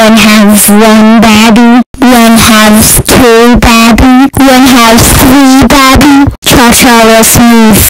One has one baby. One has two baby. One has three baby. Cha-cha, let's move.